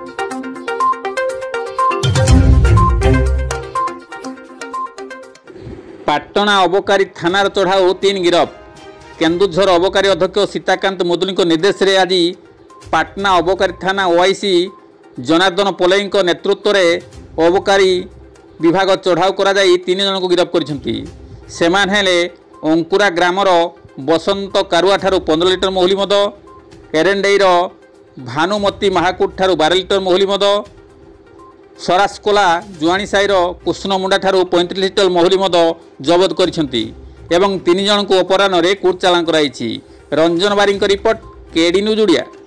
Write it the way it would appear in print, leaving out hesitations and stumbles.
पाटना अबकारी थानार चढ़ाऊ 3 गिरफ। केन्दुझर अबकारी अध्यक्ष सीताकांत मुदुली निर्देश में आज पाटना अबकारी थाना ओआईसी जनार्दन पलई नेतृत्व में अबकारी विभाग चढ़ाऊ कर 3 जन को गिरफ कर अंकुरा ग्रामर बसंत कारुआ ठारू 15 लिटर महुली मद, एरेंडेईर भानुमती महाकूट ठारू 12 लिटर महुली मद, सरासकोला जुआणी साईर कृष्ण मुंडा ठारू 35 लिटर महुली मद जबत करिसेंती एवं 3 जन को अपराह्न कोर्ट चालान कराई। रंजन बारी रिपोर्ट, केडी न्यूज ओडिया।